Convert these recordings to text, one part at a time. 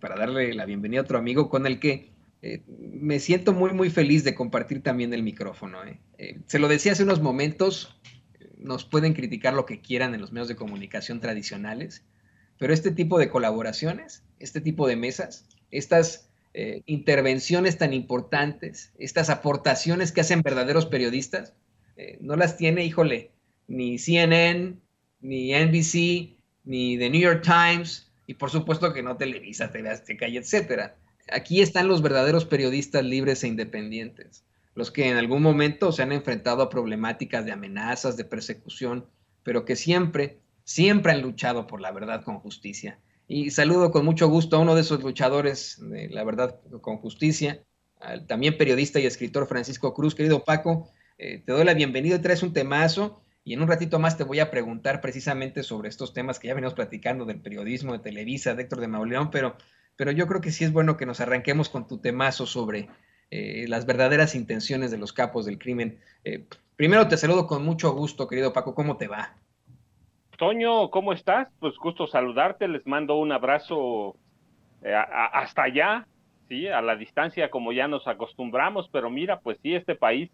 para darle la bienvenida a otro amigo con el que me siento muy, muy feliz de compartir también el micrófono. Se lo decía hace unos momentos, nos pueden criticar lo que quieran en los medios de comunicación tradicionales, pero este tipo de colaboraciones, este tipo de mesas, estas intervenciones tan importantes, estas aportaciones que hacen verdaderos periodistas, no las tiene, híjole, ni CNN, ni NBC, ni The New York Times, y por supuesto que no Televisa, TV Azteca y etcétera. Aquí están los verdaderos periodistas libres e independientes, los que en algún momento se han enfrentado a problemáticas de amenazas, de persecución, pero que siempre, siempre han luchado por la verdad con justicia. Y saludo con mucho gusto a uno de esos luchadores de la verdad con justicia, al también periodista y escritor Francisco Cruz. Querido Paco, te doy la bienvenida y traes un temazo. Y en un ratito más te voy a preguntar precisamente sobre estos temas que ya venimos platicando del periodismo, de Televisa, de Héctor de Mauleón, pero yo creo que sí es bueno que nos arranquemos con tu temazo sobre las verdaderas intenciones de los capos del crimen. Primero te saludo con mucho gusto, querido Paco, ¿cómo te va? Toño, ¿cómo estás? Pues gusto saludarte, les mando un abrazo hasta allá, sí, a la distancia como ya nos acostumbramos, pero mira, pues sí, este país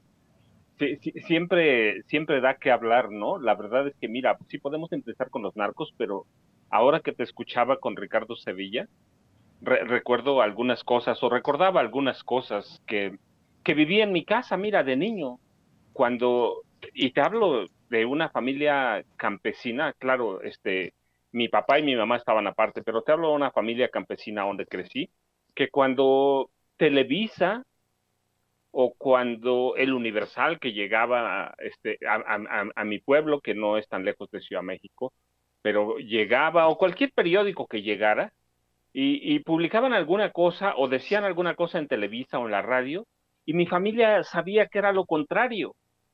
siempre da que hablar, ¿no? La verdad es que mira, sí podemos empezar con los narcos, pero ahora que te escuchaba con Ricardo Sevilla, recuerdo algunas cosas o recordaba algunas cosas que viví en mi casa, mira, de niño, cuando, y te hablo de una familia campesina, claro, mi papá y mi mamá estaban aparte, pero te hablo de una familia campesina donde crecí, que cuando Televisa o cuando el Universal que llegaba a mi pueblo, que no es tan lejos de Ciudad México, pero llegaba, o cualquier periódico que llegara, y publicaban alguna cosa o decían alguna cosa en Televisa o en la radio, y mi familia sabía que era lo contrario.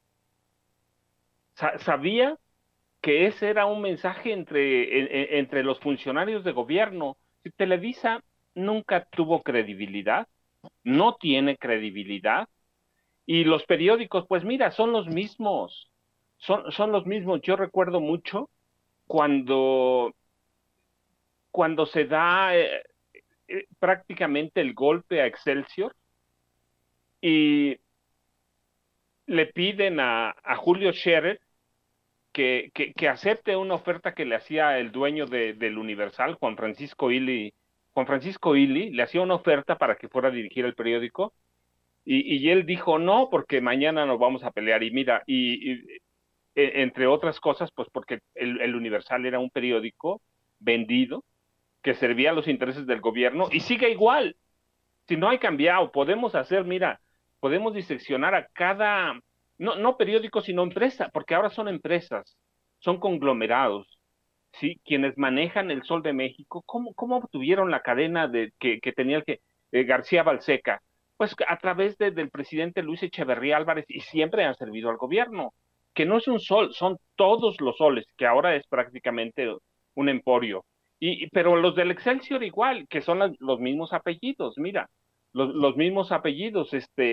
Sabía que ese era un mensaje entre los funcionarios de gobierno. Si Televisa nunca tuvo credibilidad, no tiene credibilidad, y los periódicos, pues mira, son los mismos, son los mismos. Yo recuerdo mucho cuando, cuando se da prácticamente el golpe a Excelsior y le piden a Julio Scherer que acepte una oferta que le hacía el dueño del Universal, Juan Francisco Illy. Juan Francisco Illy le hacía una oferta para que fuera a dirigir el periódico y él dijo no, porque mañana nos vamos a pelear. Y mira, entre otras cosas, pues porque el Universal era un periódico vendido que servía a los intereses del gobierno y sigue igual. Si no hay cambiado, podemos hacer, mira, podemos diseccionar a cada, no periódico, sino empresa, porque ahora son empresas, son conglomerados, ¿sí? Quienes manejan el Sol de México, ¿cómo obtuvieron la cadena que tenía García Balseca? Pues a través del presidente Luis Echeverría Álvarez, y siempre han servido al gobierno, que no es un sol, son todos los soles, que ahora es prácticamente un emporio. Pero los del Excelsior igual, que son los mismos apellidos, mira, los mismos apellidos,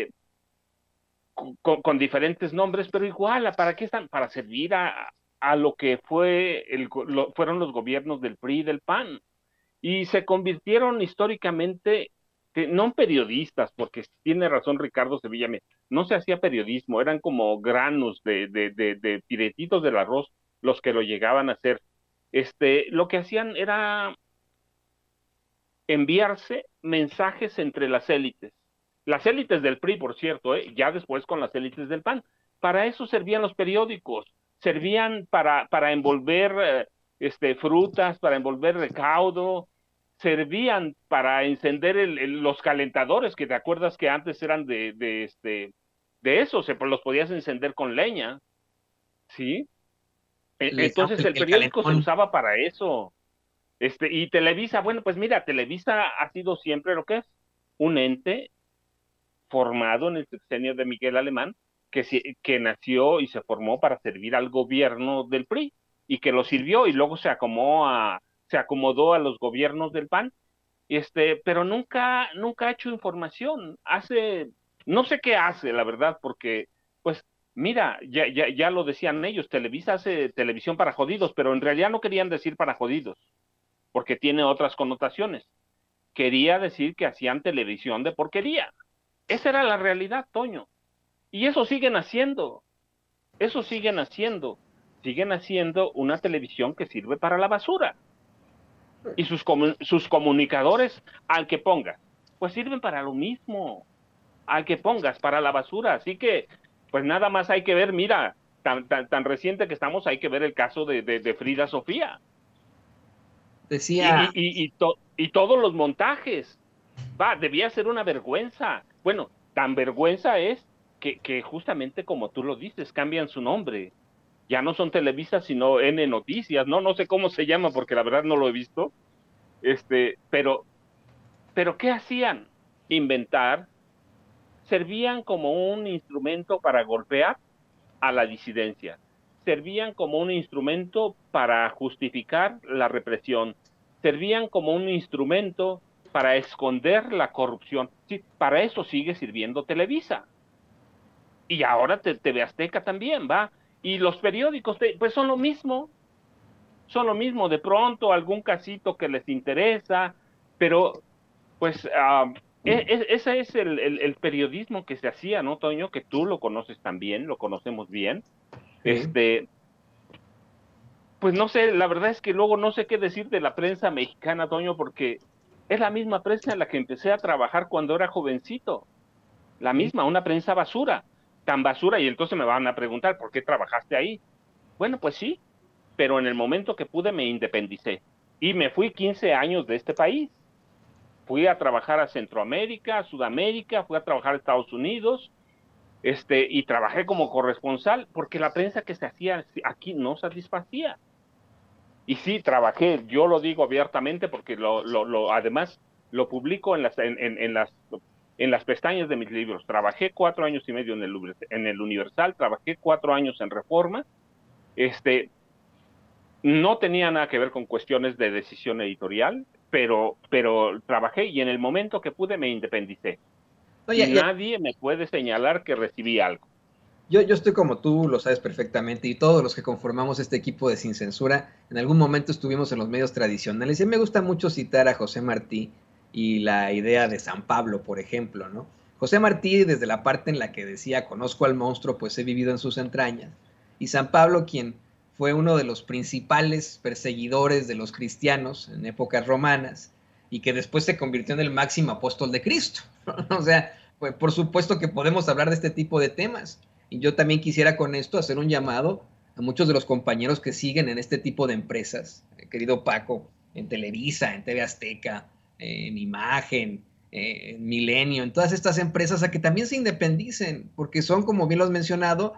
con diferentes nombres, pero igual, ¿para qué están? Para servir a lo que fueron los gobiernos del PRI y del PAN. Y se convirtieron históricamente, no en periodistas, porque tiene razón Ricardo Sevilla, no se hacía periodismo, eran como granos de piretitos del arroz los que lo llegaban a hacer. Lo que hacían era enviarse mensajes entre las élites del PRI, por cierto, ya después con las élites del PAN. Para eso servían los periódicos, servían para envolver frutas, para envolver recaudo, servían para encender los calentadores, que te acuerdas que antes eran de eso, los podías encender con leña, ¿sí? Le decíamos Entonces el el periódico se calentón. usaba para eso. Y Televisa, bueno, pues mira, Televisa ha sido siempre lo que es un ente formado en el sexenio de Miguel Alemán, que nació y se formó para servir al gobierno del PRI y que lo sirvió y luego se acomodó a los gobiernos del PAN, pero nunca ha hecho información. No sé qué hace, la verdad, porque, pues, mira, ya lo decían ellos, Televisa hace televisión para jodidos, pero en realidad no querían decir para jodidos porque tiene otras connotaciones. quería decir que hacían televisión de porquería. Esa era la realidad, Toño. Y eso siguen haciendo. Eso siguen haciendo. Siguen haciendo una televisión que sirve para la basura. Y sus comunicadores, al que pongas, pues sirven para lo mismo. Al que pongas, para la basura. Así que, pues nada más hay que ver, mira, tan reciente que estamos, hay que ver el caso de Frida Sofía. Decía, Y todos los montajes. Debía ser una vergüenza. Bueno, tan vergüenza es que justamente como tú lo dices, cambian su nombre. Ya no son Televisa, sino N Noticias, ¿no? No sé cómo se llama, porque la verdad no lo he visto. Pero ¿qué hacían? Inventar. Servían como un instrumento para golpear a la disidencia. Servían como un instrumento para justificar la represión. Servían como un instrumento para esconder la corrupción. Sí, para eso sigue sirviendo Televisa. Y ahora TV Azteca también, ¿va? Y los periódicos, pues son lo mismo. Son lo mismo. De pronto algún casito que les interesa, pero pues ese es el periodismo que se hacía, ¿no, Toño? Que tú lo conoces también, lo conocemos bien. Pues no sé, la verdad es que luego no sé qué decir de la prensa mexicana, Toño, porque es la misma prensa en la que empecé a trabajar cuando era jovencito. La misma, una prensa basura, tan basura, y entonces me van a preguntar, ¿por qué trabajaste ahí? Bueno, pues sí, pero en el momento que pude me independicé y me fui 15 años de este país. Fui a trabajar a Centroamérica, a Sudamérica, fui a trabajar a Estados Unidos, y trabajé como corresponsal porque la prensa que se hacía aquí no satisfacía. Y sí, trabajé, yo lo digo abiertamente porque además lo publico en las pestañas de mis libros. Trabajé 4 años y medio en el Universal, trabajé 4 años en Reforma. No tenía nada que ver con cuestiones de decisión editorial, pero trabajé y en el momento que pude me independicé. Y nadie me puede señalar que recibí algo. Yo estoy como tú, lo sabes perfectamente, y todos los que conformamos este equipo de Sin Censura, en algún momento estuvimos en los medios tradicionales, y me gusta mucho citar a José Martí y la idea de San Pablo, por ejemplo, ¿no? José Martí, desde la parte en la que decía, conozco al monstruo, pues he vivido en sus entrañas, y San Pablo, quien fue uno de los principales perseguidores de los cristianos en épocas romanas, y que después se convirtió en el máximo apóstol de Cristo. O sea, pues por supuesto que podemos hablar de este tipo de temas. Y yo también quisiera con esto hacer un llamado a muchos de los compañeros que siguen en este tipo de empresas, querido Paco, en Televisa, en TV Azteca, en Imagen, en Milenio, en todas estas empresas, a que también se independicen, porque son, como bien lo has mencionado,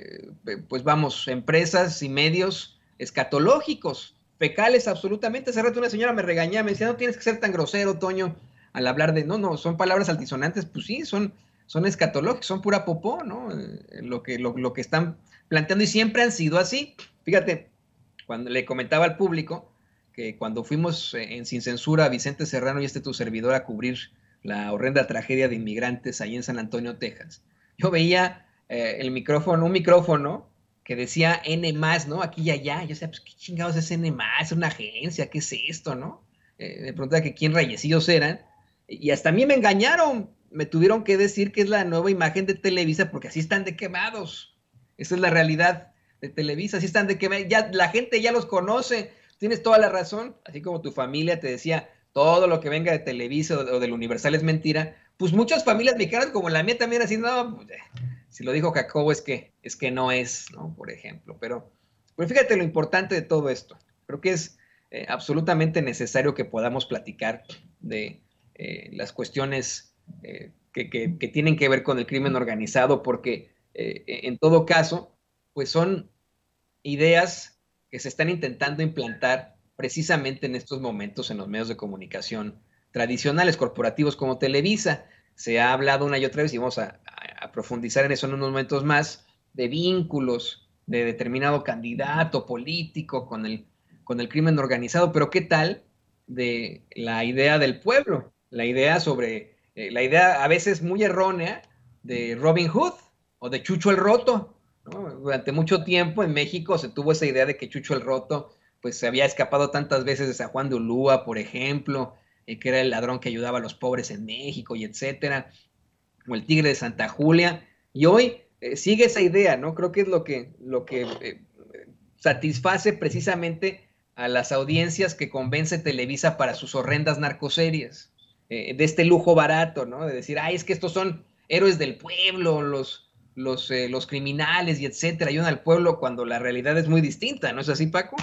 pues vamos, empresas y medios escatológicos, fecales absolutamente. Hace rato una señora me regañaba, me decía, no tienes que ser tan grosero, Toño, al hablar de, no, son palabras altisonantes, pues sí, son escatológicos, son pura popó, ¿no? Lo que están planteando, y siempre han sido así. Fíjate, cuando le comentaba al público que cuando fuimos en Sin Censura, Vicente Serrano y tu servidor, a cubrir la horrenda tragedia de inmigrantes ahí en San Antonio, Texas, yo veía un micrófono que decía N+, ¿no? Aquí y allá. Yo decía, pues, ¿qué chingados es N+? ¿Es una agencia? ¿Qué es esto, no? Me preguntaba que quién rayecillos eran, y hasta a mí me engañaron. Me tuvieron que decir que es la nueva imagen de Televisa, porque así están de quemados. Esa es la realidad de Televisa, así están de quemados. Ya, la gente ya los conoce, tienes toda la razón. Así como tu familia te decía, todo lo que venga de Televisa o del Universal es mentira, pues muchas familias mexicanas como la mía también así, no, pues, si lo dijo Jacobo es que no es, ¿no? Por ejemplo. Pero fíjate lo importante de todo esto. Creo que es absolutamente necesario que podamos platicar de las cuestiones que tienen que ver con el crimen organizado, porque en todo caso, pues son ideas que se están intentando implantar precisamente en estos momentos en los medios de comunicación tradicionales, corporativos como Televisa. Se ha hablado una y otra vez, y vamos a profundizar en eso en unos momentos más, de vínculos de determinado candidato político con el crimen organizado, pero ¿qué tal de la idea del pueblo? La idea sobre la idea a veces muy errónea de Robin Hood o de Chucho el Roto, ¿no? Durante mucho tiempo en México se tuvo esa idea de que Chucho el Roto pues se había escapado tantas veces de San Juan de Ulúa, por ejemplo, que era el ladrón que ayudaba a los pobres en México y etcétera, o el Tigre de Santa Julia, y hoy sigue esa idea, ¿no? Creo que es lo que satisface precisamente a las audiencias que convence Televisa para sus horrendas narcoseries, de este lujo barato, ¿no? De decir, ay, es que estos son héroes del pueblo, los criminales y etcétera, ayudan al pueblo cuando la realidad es muy distinta, ¿no es así, Paco?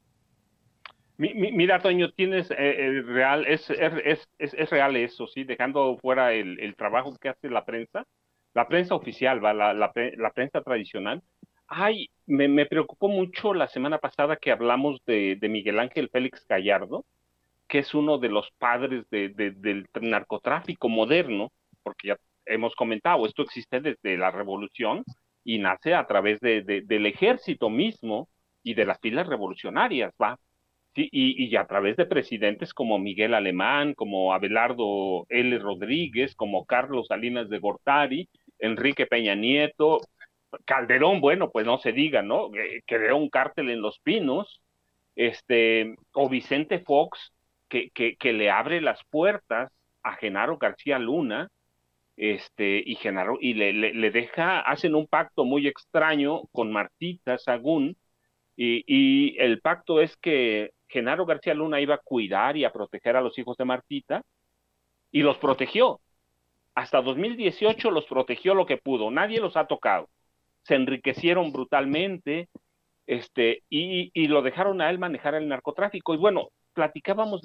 Mira, Toño, tienes real, es real eso, sí, dejando fuera el trabajo que hace la prensa oficial, va, la prensa tradicional. Ay, me preocupó mucho la semana pasada que hablamos de Miguel Ángel Félix Gallardo, que es uno de los padres del narcotráfico moderno, porque ya hemos comentado, esto existe desde la revolución y nace a través del ejército mismo y de las filas revolucionarias, ¿va? Sí, y a través de presidentes como Miguel Alemán, como Abelardo L. Rodríguez, como Carlos Salinas de Gortari, Enrique Peña Nieto, Calderón, bueno, pues no se diga, ¿no? Creó un cártel en Los Pinos, o Vicente Fox, que le abre las puertas a Genaro García Luna, y Genaro, y le deja, hacen un pacto muy extraño con Martita Sagún, y el pacto es que Genaro García Luna iba a cuidar y a proteger a los hijos de Martita, y los protegió. Hasta 2018 los protegió lo que pudo, nadie los ha tocado. Se enriquecieron brutalmente, y lo dejaron a él manejar el narcotráfico. Y bueno, platicábamos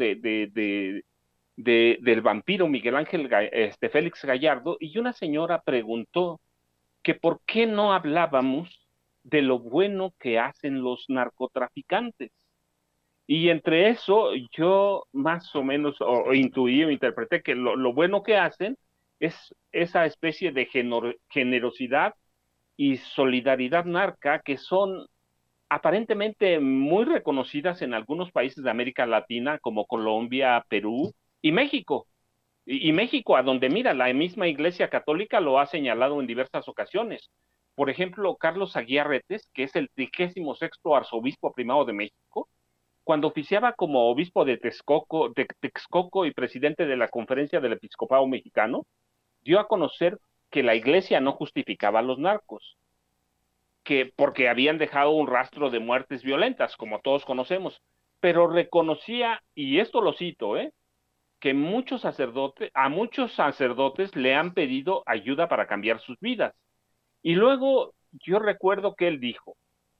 del vampiro Miguel Ángel Félix Gallardo, y una señora preguntó que por qué no hablábamos de lo bueno que hacen los narcotraficantes. Y entre eso yo más o menos o intuí o interpreté que lo bueno que hacen es esa especie de generosidad y solidaridad narca que son aparentemente muy reconocidas en algunos países de América Latina como Colombia, Perú y México. Y México, a donde mira, la misma Iglesia Católica lo ha señalado en diversas ocasiones. Por ejemplo, Carlos Aguiarretes, que es el 36º arzobispo primado de México, cuando oficiaba como obispo de Texcoco y presidente de la Conferencia del Episcopado Mexicano, dio a conocer que la Iglesia no justificaba a los narcos, que porque habían dejado un rastro de muertes violentas, como todos conocemos, pero reconocía, y esto lo cito, que a muchos sacerdotes le han pedido ayuda para cambiar sus vidas. Y luego yo recuerdo que él dijo,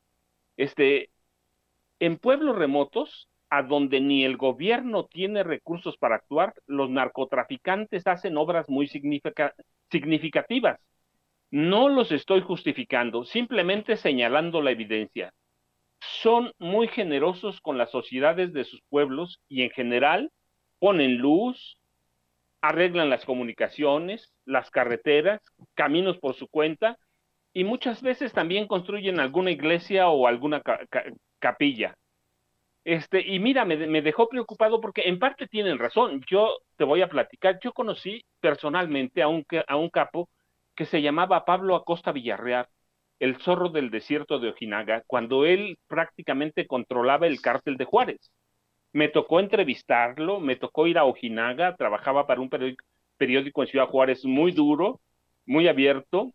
en pueblos remotos, a donde ni el gobierno tiene recursos para actuar, los narcotraficantes hacen obras muy significativas. No los estoy justificando, simplemente señalando la evidencia. Son muy generosos con las sociedades de sus pueblos y en general ponen luz, arreglan las comunicaciones, las carreteras, caminos por su cuenta y muchas veces también construyen alguna iglesia o alguna capilla. Y mira, me dejó preocupado porque en parte tienen razón. Yo te voy a platicar. Yo conocí personalmente a un capo que se llamaba Pablo Acosta Villarreal, el zorro del desierto de Ojinaga, cuando él prácticamente controlaba el cártel de Juárez. Me tocó entrevistarlo, me tocó ir a Ojinaga, trabajaba para un periódico en Ciudad Juárez muy duro, muy abierto,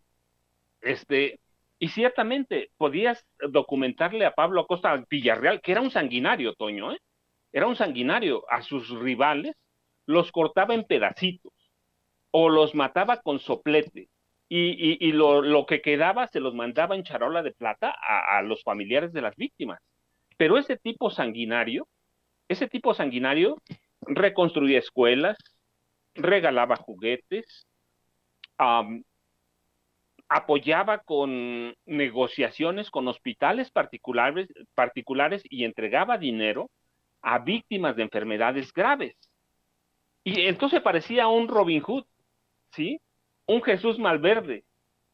y ciertamente podías documentarle a Pablo Acosta Villarreal, que era un sanguinario, Toño, era un sanguinario, a sus rivales los cortaba en pedacitos o los mataba con soplete y lo que quedaba se los mandaba en charola de plata a los familiares de las víctimas. Pero ese tipo sanguinario reconstruía escuelas, regalaba juguetes, apoyaba con negociaciones con hospitales particulares y entregaba dinero a víctimas de enfermedades graves. Y entonces parecía un Robin Hood, ¿sí? Un Jesús Malverde.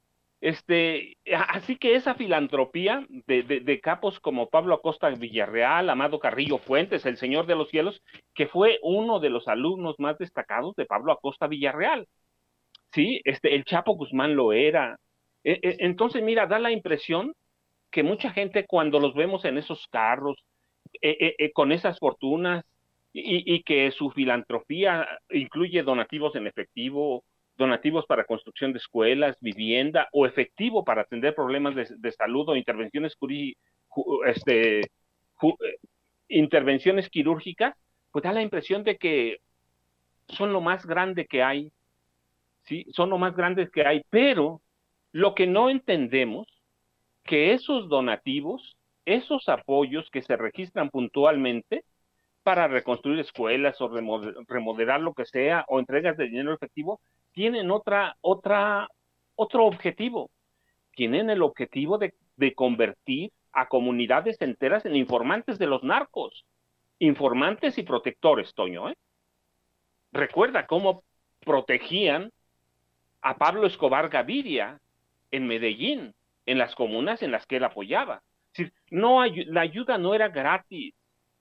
Así que esa filantropía de capos como Pablo Acosta Villarreal, Amado Carrillo Fuentes, el Señor de los Cielos, que fue uno de los alumnos más destacados de Pablo Acosta Villarreal, ¿sí? El Chapo Guzmán lo era. Entonces, mira, da la impresión que mucha gente cuando los vemos en esos carros, con esas fortunas, y que su filantropía incluye donativos en efectivo, donativos para construcción de escuelas, vivienda, o efectivo para atender problemas de salud o intervenciones, este, intervenciones quirúrgicas, pues da la impresión de que son lo más grande que hay, ¿sí? Son lo más grandes que hay, pero lo que no entendemos, que esos donativos, esos apoyos que se registran puntualmente para reconstruir escuelas o remodelar lo que sea, o entregas de dinero efectivo, tienen otro objetivo. Tienen el objetivo de convertir a comunidades enteras en informantes de los narcos. Informantes y protectores, Toño, ¿eh? Recuerda cómo protegían a Pablo Escobar Gaviria en Medellín, en las comunas en las que él apoyaba. Es decir, la ayuda no era gratis.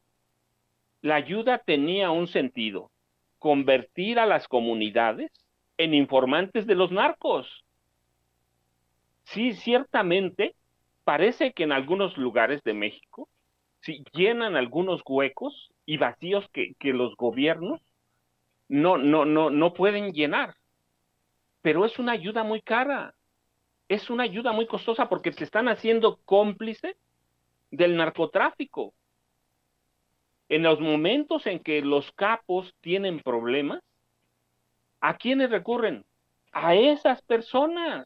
La ayuda tenía un sentido: convertir a las comunidades en informantes de los narcos. Sí, ciertamente, parece que en algunos lugares de México sí, llenan algunos huecos y vacíos que los gobiernos no pueden llenar. Pero es una ayuda muy cara, es una ayuda muy costosa, porque te están haciendo cómplice del narcotráfico. En los momentos en que los capos tienen problemas, ¿a quiénes recurren? A esas personas.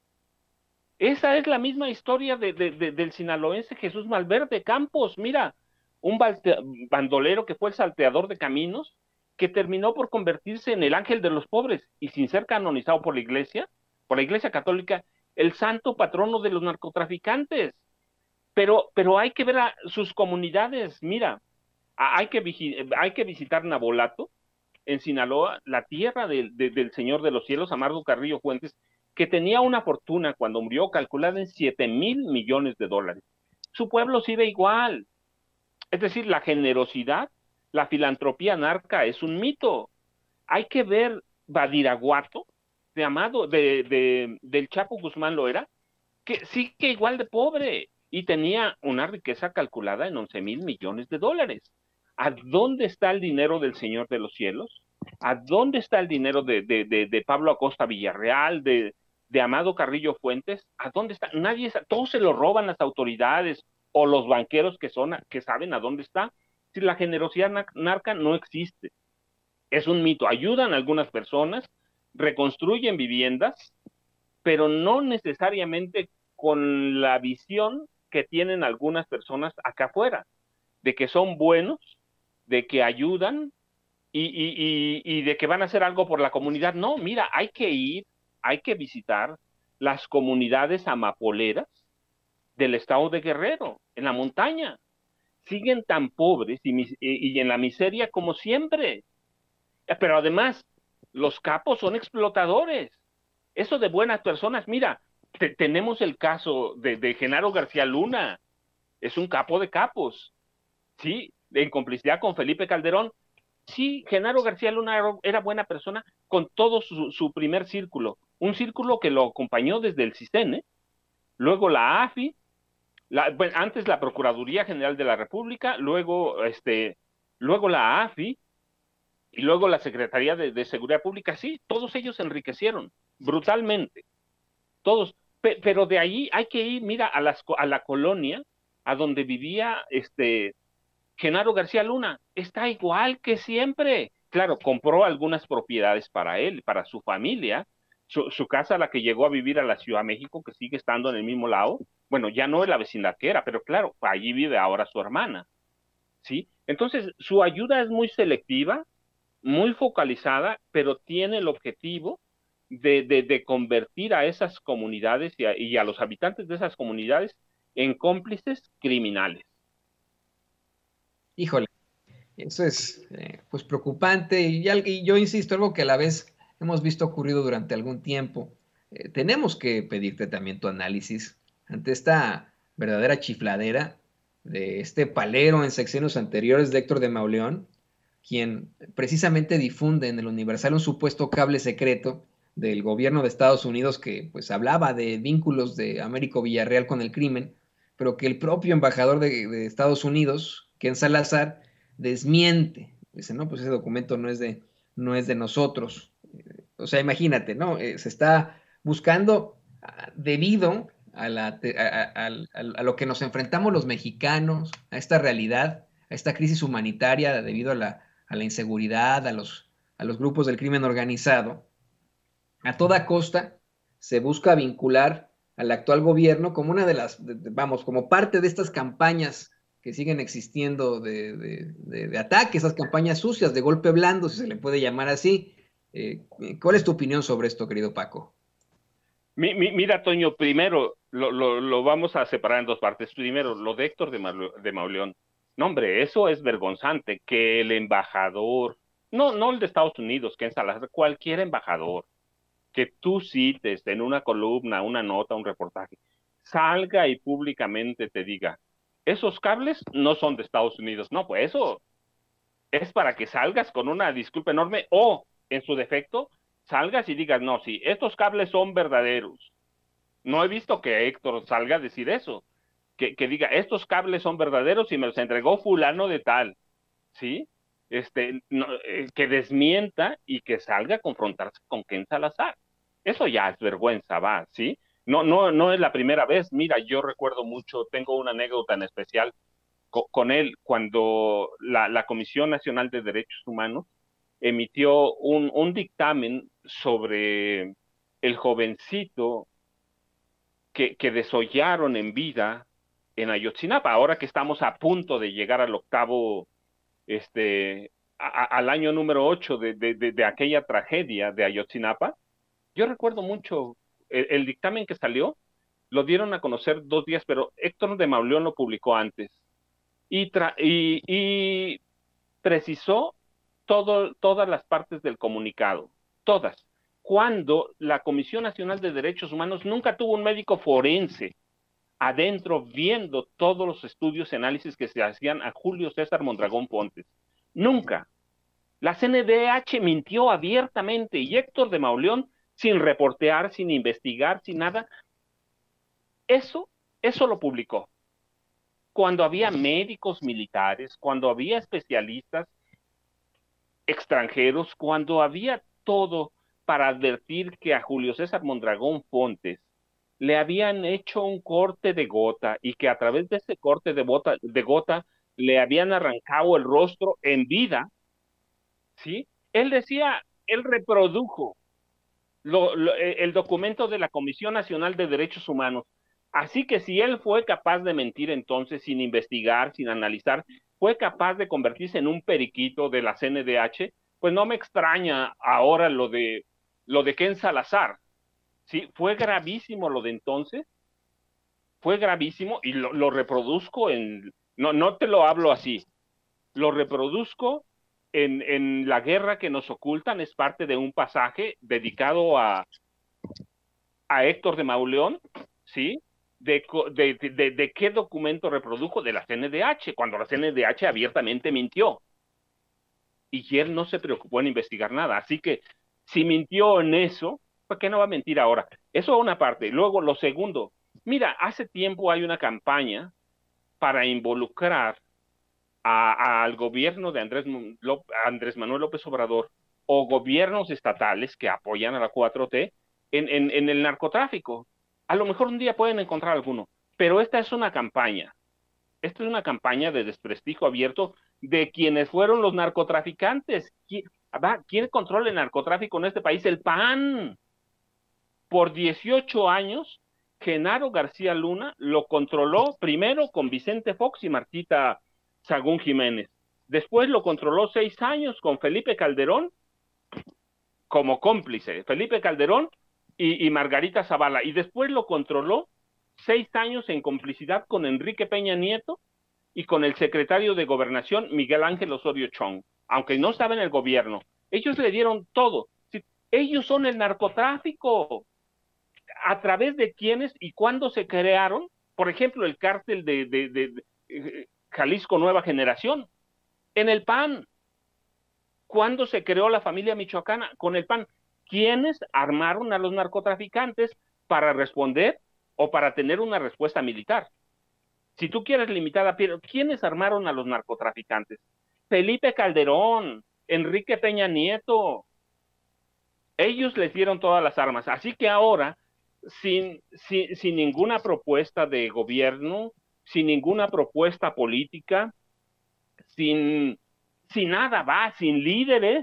Esa es la misma historia del sinaloense Jesús Malverde Campos. Mira, un bandolero que fue el salteador de caminos, que terminó por convertirse en el ángel de los pobres y, sin ser canonizado por la Iglesia Católica, el santo patrono de los narcotraficantes. Pero hay que ver a sus comunidades. Mira, hay que visitar Nabolato, en Sinaloa, la tierra del Señor de los Cielos, Amargo Carrillo Fuentes, que tenía una fortuna cuando murió calculada en 7,000 millones de dólares. Su pueblo sigue igual. Es decir, la generosidad, la filantropía narca es un mito. Hay que ver Badiraguato, del Chapo Guzmán Loera, que sigue igual de pobre y tenía una riqueza calculada en 11,000 millones de dólares. ¿A dónde está el dinero del Señor de los Cielos? ¿A dónde está el dinero de Pablo Acosta Villarreal, de Amado Carrillo Fuentes? ¿A dónde está? Nadie sabe. Todos se lo roban las autoridades o los banqueros que saben a dónde está. Si la generosidad narca no existe, es un mito. Ayudan a algunas personas, reconstruyen viviendas, pero no necesariamente con la visión que tienen algunas personas acá afuera, de que son buenos, de que ayudan y de que van a hacer algo por la comunidad. No, mira, hay que visitar las comunidades amapoleras del estado de Guerrero, en la montaña. Siguen tan pobres y en la miseria como siempre. Pero además, los capos son explotadores. Eso de buenas personas, mira, tenemos el caso de Genaro García Luna, es un capo de capos, ¿sí? En complicidad con Felipe Calderón. Sí, Genaro García Luna era buena persona con todo su primer círculo, un círculo que lo acompañó desde el CISEN, ¿eh? Luego la AFI, bueno, antes la Procuraduría General de la República, luego la AFI, y luego la Secretaría de Seguridad Pública. Sí, todos ellos se enriquecieron brutalmente, todos. Pero de ahí hay que ir, mira, a la colonia, a donde vivía Genaro García Luna. Está igual que siempre. Claro, compró algunas propiedades para él, para su familia. Su casa, la que llegó a vivir a la Ciudad de México, que sigue estando en el mismo lado, bueno, ya no es la vecindad que era, pero claro, allí vive ahora su hermana, ¿sí? Entonces, su ayuda es muy selectiva, muy focalizada, pero tiene el objetivo de convertir a esas comunidades y a los habitantes de esas comunidades en cómplices criminales. Híjole, eso es pues preocupante y yo insisto, algo que a la vez hemos visto ocurrido durante algún tiempo. Tenemos que pedirte también tu análisis ante esta verdadera chifladera de este palero en sexenios anteriores de Héctor de Mauleón, quien precisamente difunde en el Universal un supuesto cable secreto del gobierno de Estados Unidos que pues hablaba de vínculos de Américo Villarreal con el crimen, pero que el propio embajador de Estados Unidos, Ken Salazar, desmiente Dicen, no, pues ese documento no es de nosotros. O sea, imagínate, ¿no? Se está buscando debido a lo que nos enfrentamos los mexicanos, a esta realidad, a esta crisis humanitaria debido a la inseguridad, a los grupos del crimen organizado. A toda costa se busca vincular al actual gobierno como una de las, vamos, como parte de estas campañas que siguen existiendo de ataque, esas campañas sucias, de golpe blando, si se le puede llamar así. ¿Cuál es tu opinión sobre esto, querido Paco? Mira, Toño, primero lo vamos a separar en dos partes. Primero, lo de Héctor de Mauleón. No, hombre, eso es vergonzante que el embajador, no el de Estados Unidos, que en Salazar, cualquier embajador, que tú cites en una columna, una nota, un reportaje, salga y públicamente te diga, esos cables no son de Estados Unidos. No, pues eso es para que salgas con una disculpa enorme o, en su defecto, salgas y digas, no, sí, estos cables son verdaderos. No he visto que Héctor salga a decir eso, que diga, estos cables son verdaderos y me los entregó fulano de tal, ¿sí? No, que desmienta y que salga a confrontarse con Ken Salazar. Eso ya es vergüenza, va, ¿sí? No es la primera vez. Mira, yo recuerdo mucho, tengo una anécdota en especial con él cuando la Comisión Nacional de Derechos Humanos emitió un dictamen sobre el jovencito que desollaron en vida en Ayotzinapa, ahora que estamos a punto de llegar al octavo, al año número 8 de aquella tragedia de Ayotzinapa. Yo recuerdo mucho el dictamen que salió, lo dieron a conocer 2 días, pero Héctor de Mauleón lo publicó antes y precisó todas las partes del comunicado, todas, cuando la Comisión Nacional de Derechos Humanos nunca tuvo un médico forense adentro viendo todos los estudios y análisis que se hacían a Julio César Mondragón Pontes. Nunca. La CNDH mintió abiertamente y Héctor de Mauleón, sin reportear, sin investigar, sin nada, eso lo publicó. Cuando había médicos militares, cuando había especialistas extranjeros, cuando había todo para advertir que a Julio César Mondragón Pontes le habían hecho un corte de gota y que a través de ese corte de gota le habían arrancado el rostro en vida, ¿sí? Él decía, él reprodujo el documento de la Comisión Nacional de Derechos Humanos. Así que si él fue capaz de mentir entonces sin investigar, sin analizar, fue capaz de convertirse en un periquito de la CNDH, pues no me extraña ahora lo de Ken Salazar. Sí, fue gravísimo lo de entonces, fue gravísimo y lo reproduzco no te lo hablo así, lo reproduzco en La guerra que nos ocultan, es parte de un pasaje dedicado a Héctor de Mauleón, ¿sí? De qué documento reprodujo de la CNDH, cuando la CNDH abiertamente mintió. Y él no se preocupó en investigar nada. Así que si mintió en eso, ¿por qué no va a mentir ahora? Eso es una parte. Luego, lo segundo, mira, hace tiempo hay una campaña para involucrar al gobierno de Andrés Manuel López Obrador o gobiernos estatales que apoyan a la 4T en el narcotráfico. A lo mejor un día pueden encontrar alguno, pero esta es una campaña. Esta es una campaña de desprestigio abierto de quienes fueron los narcotraficantes. ¿Quién controla el narcotráfico en este país? El PAN. Por 18 años, Genaro García Luna lo controló primero con Vicente Fox y Martita Sagún Jiménez. Después lo controló 6 años con Felipe Calderón como cómplice. Felipe Calderón y Margarita Zavala. Y después lo controló 6 años en complicidad con Enrique Peña Nieto y con el secretario de Gobernación, Miguel Ángel Osorio Chong. Aunque no estaba en el gobierno, ellos le dieron todo. Ellos son el narcotráfico. ¿A través de quiénes y cuándo se crearon? Por ejemplo, el cártel de Jalisco Nueva Generación, en el PAN. ¿Cuándo se creó la familia michoacana? Con el PAN. ¿Quiénes armaron a los narcotraficantes para responder o para tener una respuesta militar? Si tú quieres limitada, pero ¿quiénes armaron a los narcotraficantes? Felipe Calderón, Enrique Peña Nieto. Ellos les dieron todas las armas. Así que ahora, sin ninguna propuesta de gobierno, sin ninguna propuesta política, sin nada, sin líderes,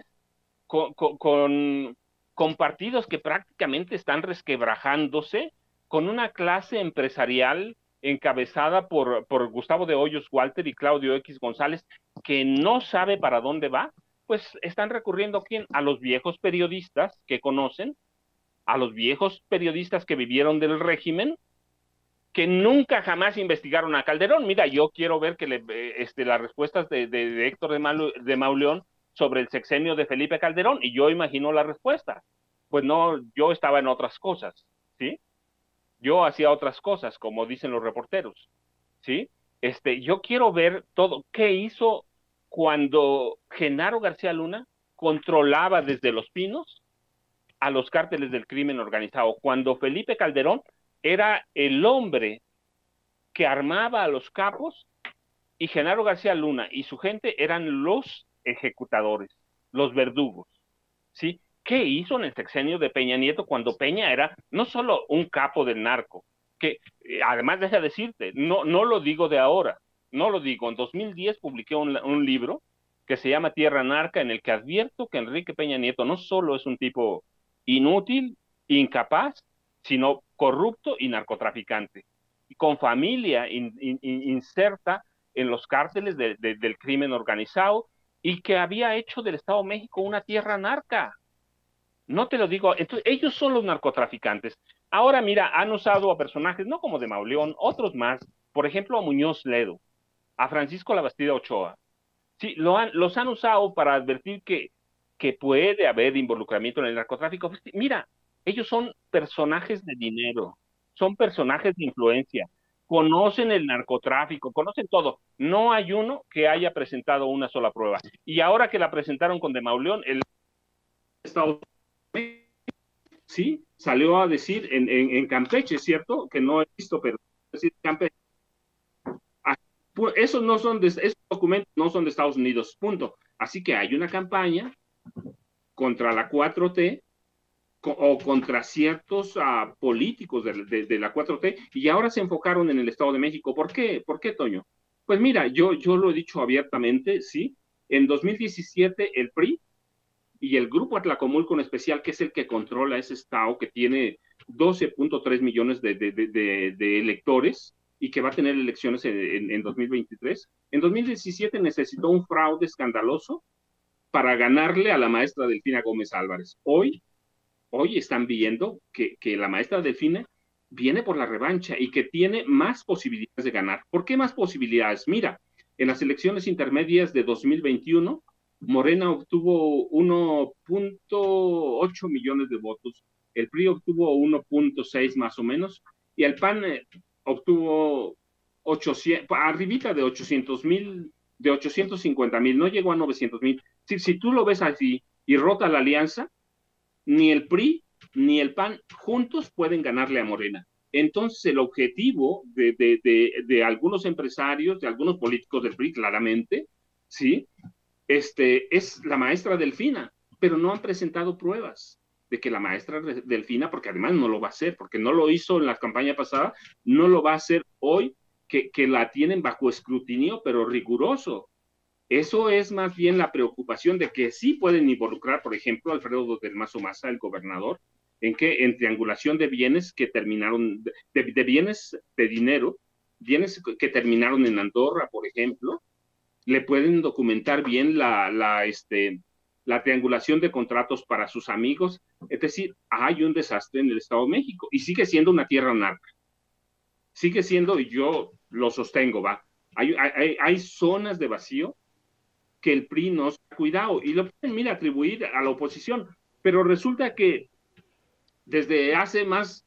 con partidos que prácticamente están resquebrajándose, con una clase empresarial encabezada por Gustavo de Hoyos Walter y Claudio X González, que no sabe para dónde va, pues están recurriendo a los viejos periodistas que conocen, a los viejos periodistas que vivieron del régimen, que nunca jamás investigaron a Calderón. Mira, yo quiero ver que las respuestas de Héctor de Mauleón sobre el sexenio de Felipe Calderón, y yo imagino la respuesta. Pues no, yo estaba en otras cosas, ¿sí? Yo hacía otras cosas, como dicen los reporteros, ¿sí? Yo quiero ver todo, qué hizo cuando Genaro García Luna controlaba desde Los Pinos a los cárteles del crimen organizado, cuando Felipe Calderón era el hombre que armaba a los capos y Genaro García Luna y su gente eran los ejecutadores, los verdugos, ¿sí? ¿Qué hizo en el sexenio de Peña Nieto cuando Peña era no solo un capo del narco, que además deja decirte, no lo digo de ahora, no lo digo, en 2010 publiqué un libro que se llama Tierra Narca, en el que advierto que Enrique Peña Nieto no solo es un tipo inútil, incapaz, sino corrupto y narcotraficante, y con familia inserta en los cárteles del crimen organizado, y que había hecho del Estado de México una tierra narca. No te lo digo, entonces ellos son los narcotraficantes. Ahora mira, han usado a personajes, no como de Mauleón, otros más, por ejemplo a Muñoz Ledo, a Francisco Labastida Ochoa. Sí, los han usado para advertir que puede haber involucramiento en el narcotráfico. Mira, ellos son personajes de dinero, son personajes de influencia, conocen el narcotráfico, conocen todo. No hay uno que haya presentado una sola prueba. Y ahora que la presentaron con de Mauleón, el Estado sí salió a decir en Campeche, ¿cierto? Que no he visto, pero decir Campeche. Esos documentos no son de Estados Unidos, punto. Así que hay una campaña contra la 4T o contra ciertos políticos de la 4T, y ahora se enfocaron en el Estado de México. ¿Por qué? ¿Por qué, Toño? Pues mira, yo lo he dicho abiertamente, ¿sí? En 2017 el PRI y el Grupo Atlacomulco en especial, que es el que controla ese estado, que tiene 12.3 millones de electores y que va a tener elecciones en 2023. En 2017 necesitó un fraude escandaloso para ganarle a la maestra Delfina Gómez Álvarez. Hoy están viendo que la maestra Delfina viene por la revancha y que tiene más posibilidades de ganar. ¿Por qué más posibilidades? Mira, en las elecciones intermedias de 2021, Morena obtuvo 1.8 millones de votos, el PRI obtuvo 1.6 más o menos, y el PAN obtuvo 800, arribita de 800,000, de 850,000, no llegó a 900,000. Si tú lo ves así y rota la alianza, ni el PRI ni el PAN juntos pueden ganarle a Morena. Entonces el objetivo de algunos empresarios, de algunos políticos del PRI, claramente, ¿sí? Es la maestra Delfina, pero no han presentado pruebas de que la maestra Delfina, porque además no lo va a hacer, porque no lo hizo en la campaña pasada, no lo va a hacer hoy, que la tienen bajo escrutinio, pero riguroso. Eso es más bien la preocupación de que sí pueden involucrar, por ejemplo, a Alfredo del Mazo Maza, el gobernador, en triangulación de bienes que terminaron, de bienes de dinero, bienes que terminaron en Andorra, por ejemplo, le pueden documentar bien la triangulación de contratos para sus amigos. Es decir, hay un desastre en el Estado de México y sigue siendo una tierra narca. Sigue siendo, y yo lo sostengo, hay zonas de vacío que el PRI no se ha cuidado y lo pueden, mira, atribuir a la oposición, pero resulta que desde hace más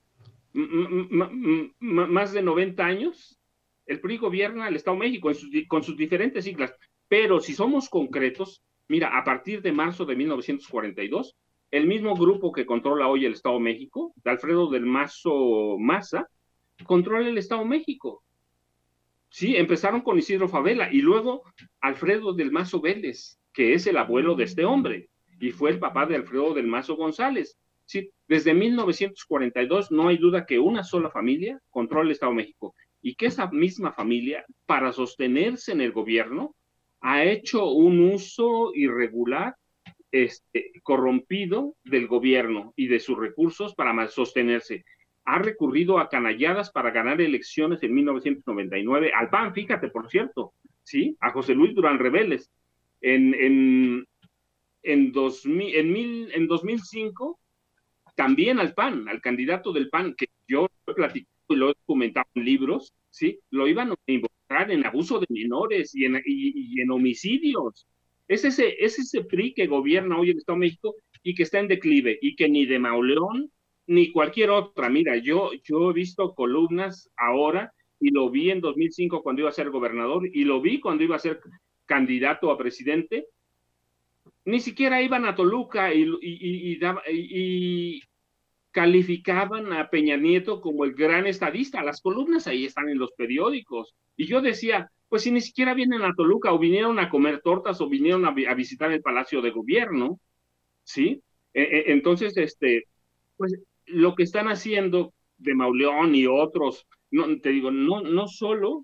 de 90 años el PRI gobierna el Estado de México con sus diferentes siglas, pero si somos concretos, mira, a partir de marzo de 1942, el mismo grupo que controla hoy el Estado de México, de Alfredo del Mazo Maza, controla el Estado de México. Sí, empezaron con Isidro Favela y luego Alfredo del Mazo Vélez, que es el abuelo de este hombre y fue el papá de Alfredo del Mazo González. Sí, desde 1942 no hay duda que una sola familia controla el Estado de México y que esa misma familia, para sostenerse en el gobierno, ha hecho un uso irregular, corrompido del gobierno y de sus recursos para sostenerse. Ha recurrido a canalladas para ganar elecciones en 1999, al PAN, fíjate, por cierto, ¿sí? A José Luis Durán Reveles. En, en, en 2005, también al PAN, al candidato del PAN, que yo he platicado y lo he documentado en libros, ¿sí? Lo iban a involucrar en abuso de menores y en homicidios. Es ese PRI que gobierna hoy el Estado de México y que está en declive y que ni de Mauleón ni cualquier otra. Mira, yo he visto columnas ahora y lo vi en 2005 cuando iba a ser gobernador y lo vi cuando iba a ser candidato a presidente. Ni siquiera iban a Toluca y calificaban a Peña Nieto como el gran estadista. Las columnas ahí están en los periódicos. Y yo decía, pues si ni siquiera vienen a Toluca o vinieron a comer tortas o vinieron a visitar el Palacio de Gobierno, ¿sí? Entonces, pues lo que están haciendo de Mauleón y otros, no, te digo, no solo,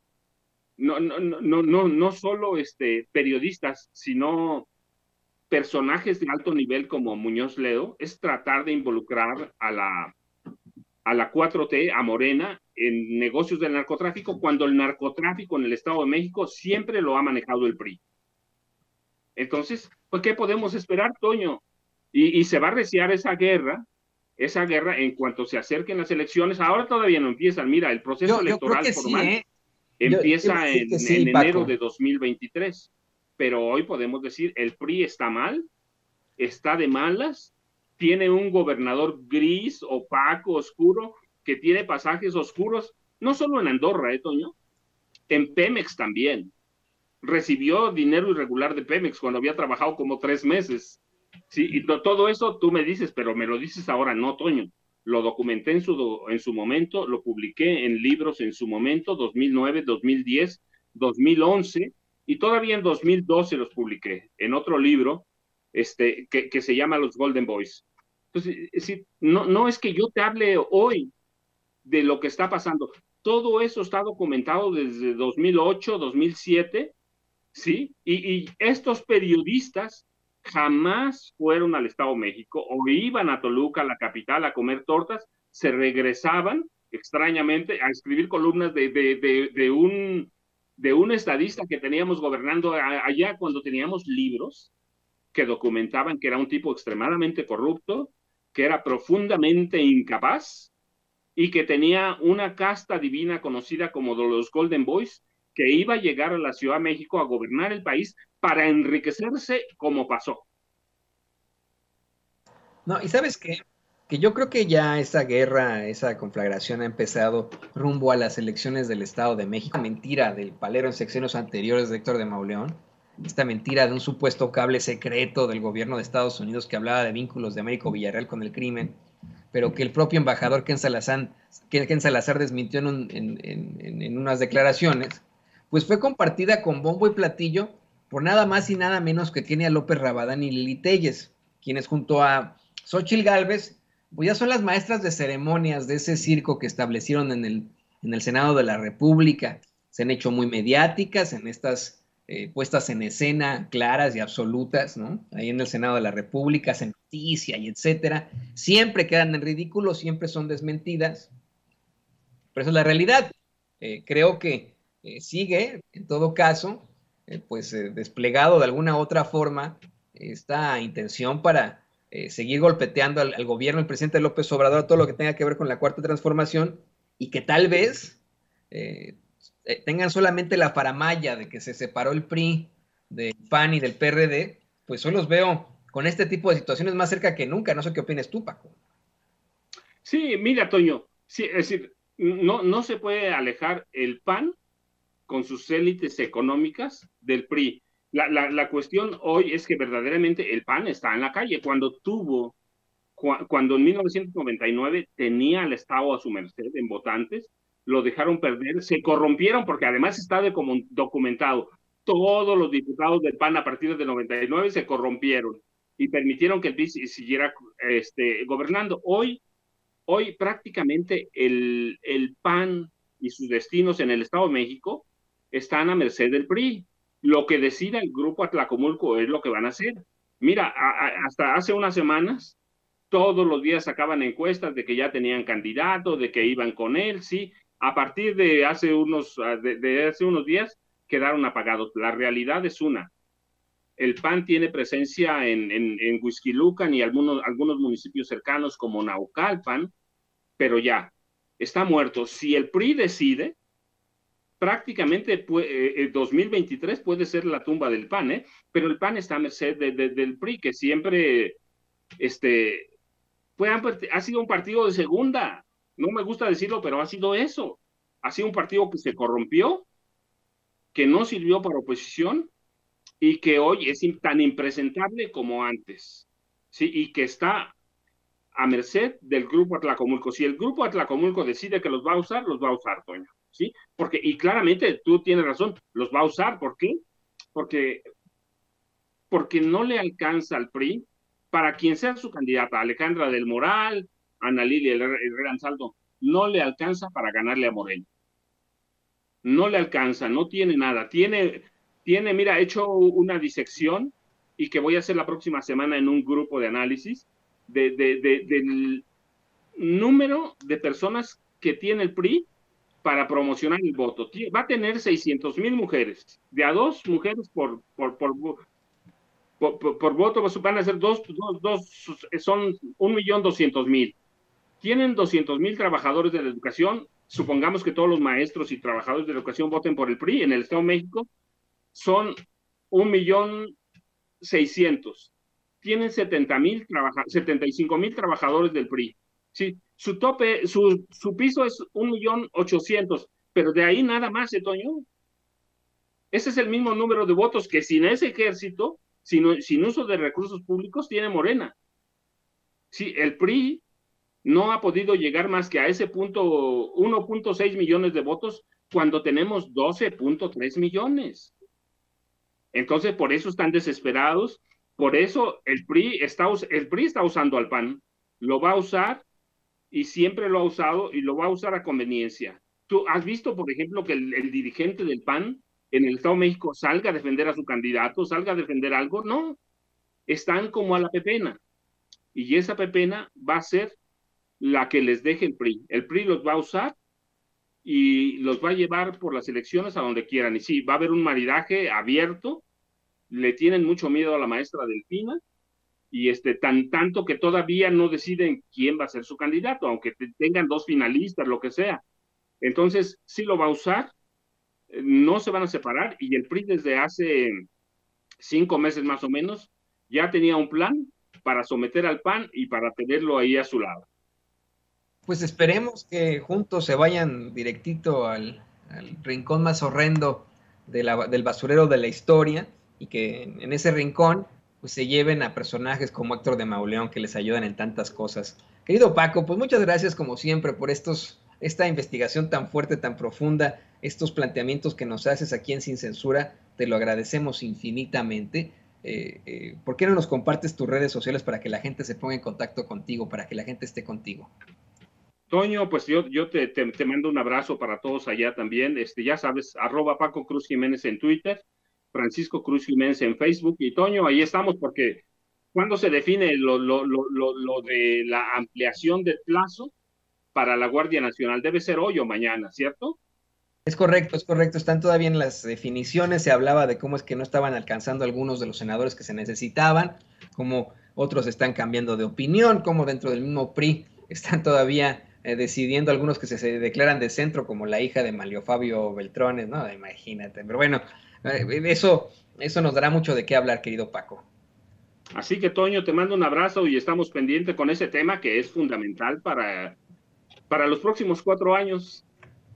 no solo periodistas, sino personajes de alto nivel como Muñoz Ledo, es tratar de involucrar a la 4T, a Morena, en negocios del narcotráfico, cuando el narcotráfico en el Estado de México siempre lo ha manejado el PRI. Entonces, pues, ¿qué podemos esperar, Toño? Y se va a reciar esa guerra en cuanto se acerquen las elecciones. Ahora todavía no empiezan. Mira, el proceso electoral formal empieza en enero de 2023. Pero hoy podemos decir, el PRI está mal, está de malas, tiene un gobernador gris, opaco, oscuro, que tiene pasajes oscuros, no solo en Andorra, Toño, en Pemex también. Recibió dinero irregular de Pemex cuando había trabajado como 3 meses. Sí, y todo eso tú me dices, pero me lo dices ahora, no, Toño. Lo documenté en su momento, lo publiqué en libros en su momento, 2009, 2010, 2011, y todavía en 2012 los publiqué en otro libro que se llama Los Golden Boys. Entonces, no es que yo te hable hoy de lo que está pasando. Todo eso está documentado desde 2008, 2007, ¿sí? Y estos periodistas jamás fueron al Estado de México o iban a Toluca, la capital, a comer tortas, se regresaban extrañamente a escribir columnas de un estadista que teníamos gobernando allá cuando teníamos libros que documentaban que era un tipo extremadamente corrupto, que era profundamente incapaz y que tenía una casta divina conocida como de los Golden Boys, que iba a llegar a la Ciudad de México a gobernar el país para enriquecerse como pasó. No, y ¿sabes qué? Que yo creo que ya esa guerra, esa conflagración ha empezado rumbo a las elecciones del Estado de México. Mentira del palero en sexenios anteriores de Héctor de Mauleón, esta mentira de un supuesto cable secreto del gobierno de Estados Unidos que hablaba de vínculos de Américo Villarreal con el crimen, pero que el propio embajador Ken Salazar desmintió en unas declaraciones, pues fue compartida con bombo y platillo por nada más y nada menos que Kenia López Rabadán y Lili Telles, quienes junto a Xóchitl Gálvez, pues ya son las maestras de ceremonias de ese circo que establecieron en el Senado de la República. Se han hecho muy mediáticas en estas puestas en escena claras y absolutas, ¿no? Ahí en el Senado de la República, hacen noticia y etcétera. Siempre quedan en ridículo, siempre son desmentidas. Pero esa es la realidad. Creo que sigue, en todo caso, desplegado de alguna otra forma esta intención para seguir golpeteando al gobierno, el presidente López Obrador, todo lo que tenga que ver con la Cuarta Transformación, y que tal vez tengan solamente la faramalla de que se separó el PRI del PAN y del PRD, pues hoy los veo con este tipo de situaciones más cerca que nunca. No sé qué opinas tú, Paco. Sí, mira, Toño, sí, es decir, no se puede alejar el PAN con sus élites económicas del PRI. La cuestión hoy es que verdaderamente el PAN está en la calle. Cuando en 1999 tenía al Estado a su merced en votantes, lo dejaron perder, se corrompieron porque además está documentado. Todos los diputados del PAN a partir del 99 se corrompieron y permitieron que el PRI siguiera gobernando. Hoy prácticamente el PAN y sus destinos en el Estado de México están a merced del PRI. Lo que decida el grupo Atlacomulco es lo que van a hacer. Mira, hasta hace unas semanas, todos los días sacaban encuestas de que ya tenían candidato, de que iban con él, sí. A partir de hace unos días quedaron apagados. La realidad es una. El PAN tiene presencia en Huixquilucan y algunos municipios cercanos como Naucalpan, pero ya, está muerto. Si el PRI decide, prácticamente 2023 puede ser la tumba del PAN, pero el PAN está a merced del PRI, que siempre ha sido un partido de segunda. No me gusta decirlo, pero ha sido eso. Ha sido un partido que se corrompió, que no sirvió para oposición y que hoy es tan impresentable como antes, ¿sí? Y que está a merced del Grupo Atlacomulco. Si el Grupo Atlacomulco decide que los va a usar, Toño, ¿sí? Y claramente tú tienes razón, los va a usar. ¿Por qué? Porque no le alcanza al PRI para quien sea su candidata, Alejandra del Moral, Ana Lilia Herrera Ansaldo, no le alcanza para ganarle a Morena. No le alcanza, no tiene nada. Tiene, mira, he hecho una disección y que voy a hacer la próxima semana en un grupo de análisis del número de personas que tiene el PRI para promocionar el voto. Va a tener 600,000 mujeres, de a 2 mujeres por voto, van a ser son 1,200,000. Tienen 200,000 trabajadores de la educación. Supongamos que todos los maestros y trabajadores de la educación voten por el PRI en el Estado de México, son 1,600,000. Tienen 75,000 trabajadores del PRI. Sí, su tope, su piso es 1,800,000, pero de ahí nada más, Toño. Ese es el mismo número de votos que sin ese ejército, sin uso de recursos públicos, tiene Morena. Sí, el PRI no ha podido llegar más que a ese punto, 1,6 millones de votos, cuando tenemos 12,3 millones. Entonces, por eso están desesperados, por eso el PRI está usando al PAN, lo va a usar y siempre lo ha usado y lo va a usar a conveniencia. ¿Tú has visto, por ejemplo, que el dirigente del PAN en el Estado de México salga a defender a su candidato, salga a defender algo? No, están como a la pepena, y esa pepena va a ser la que les deje el PRI. El PRI los va a usar y los va a llevar por las elecciones a donde quieran. Y sí, va a haber un maridaje abierto, le tienen mucho miedo a la maestra Delfina, y tanto que todavía no deciden quién va a ser su candidato, aunque tengan 2 finalistas, lo que sea. Entonces, sí lo va a usar, no se van a separar, y el PRI desde hace 5 meses más o menos ya tenía un plan para someter al PAN y para tenerlo ahí a su lado. Pues esperemos que juntos se vayan directito al rincón más horrendo del basurero de la historia, y que en ese rincón pues se lleven a personajes como Héctor de Mauleón, que les ayudan en tantas cosas. Querido Paco, pues muchas gracias como siempre por esta investigación tan fuerte, tan profunda, estos planteamientos que nos haces aquí en Sin Censura. Te lo agradecemos infinitamente. ¿Por qué no nos compartes tus redes sociales para que la gente se ponga en contacto contigo, para que la gente esté contigo? Toño, pues yo te mando un abrazo para todos allá también. Ya sabes, @Paco Cruz Jiménez en Twitter, Francisco Cruz Jiménez en Facebook. Y Toño, ahí estamos, porque ¿cuándo se define lo de la ampliación del plazo para la Guardia Nacional? Debe ser hoy o mañana, ¿cierto? Es correcto, están todavía en las definiciones. Se hablaba de cómo es que no estaban alcanzando algunos de los senadores que se necesitaban, cómo otros están cambiando de opinión, cómo dentro del mismo PRI están todavía decidiendo algunos que se declaran de centro, como la hija de Manlio Fabio Beltrones, ¿no? Imagínate. Pero bueno, eso nos dará mucho de qué hablar, querido Paco. Así que, Toño, te mando un abrazo y estamos pendientes con ese tema que es fundamental para los próximos 4 años.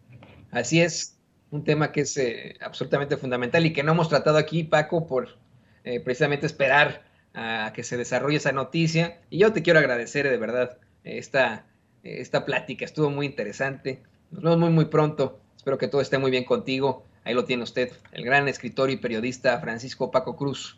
Así es, un tema que es absolutamente fundamental y que no hemos tratado aquí, Paco, por precisamente esperar a que se desarrolle esa noticia. Y yo te quiero agradecer de verdad esta plática, estuvo muy interesante. Nos vemos muy, muy pronto. Espero que todo esté muy bien contigo. Ahí lo tiene usted, el gran escritor y periodista Francisco Paco Cruz.